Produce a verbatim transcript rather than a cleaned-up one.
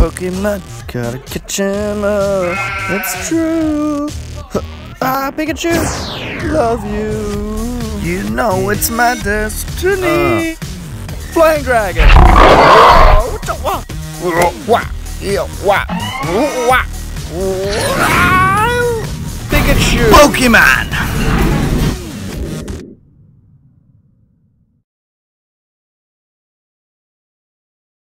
Pokemon, gotta catch him up. It's true. Ah, Pikachu, love you. You know it's my destiny. Uh. Flying Dragon. Pikachu. Pokemon.